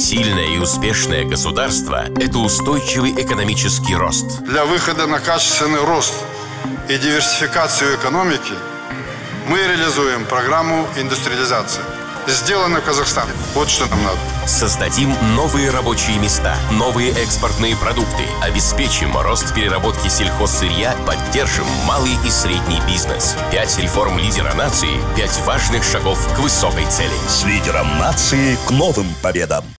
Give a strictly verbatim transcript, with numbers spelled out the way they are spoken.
Сильное и успешное государство – это устойчивый экономический рост. Для выхода на качественный рост и диверсификацию экономики мы реализуем программу индустриализации. Сделано в Казахстане. Вот что нам надо. Создадим новые рабочие места, новые экспортные продукты, обеспечим рост переработки сельхозсырья, поддержим малый и средний бизнес. Пять реформ лидера нации, пять важных шагов к высокой цели. С лидером нации к новым победам.